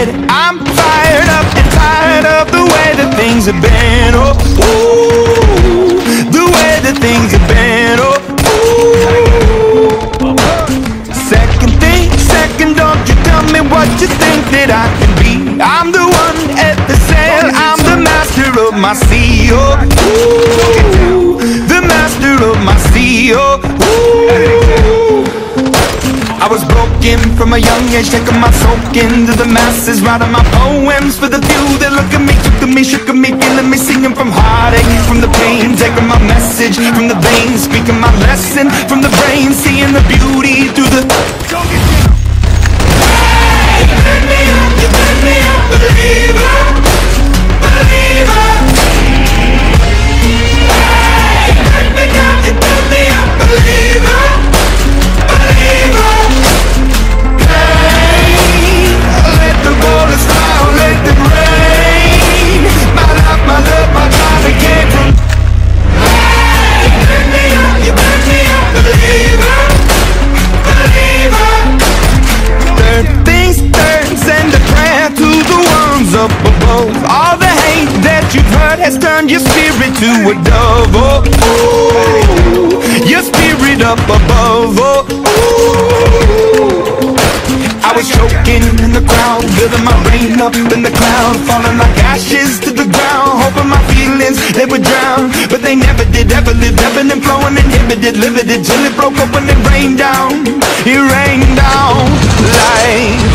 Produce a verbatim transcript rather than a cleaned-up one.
said I'm fired up and tired of the way that things have been. Oh, ooh, the way that things have been. Oh, ooh. Second thing, second, don't you tell me what you think that I can be. I'm the one at the sail, I'm the master of my sea. Oh, ooh, the master of my sea. Oh, ooh. I was broken from a young age, taking my soak into the masses, writing my poems for the few that look at me, took at me, shook at me, feeling me, singing from heartache, from the pain, taking my message from the veins, speaking my lesson from the brain, seeing the beauty through the. Hey, you turn me up, you turn me up, believer, believer. Hey, you turn me up, you turn me up, believer, believer. Up above, all the hate that you've heard has turned your spirit to a dove. Oh, ooh, your spirit up above. Oh, ooh. I was choking in the crowd, building my rain up in the cloud, falling like ashes to the ground, hoping my feelings they would drown, but they never did. Ever lived, ebbing and flowing, inhibited, limited, till it broke up when it rained down. It rained down like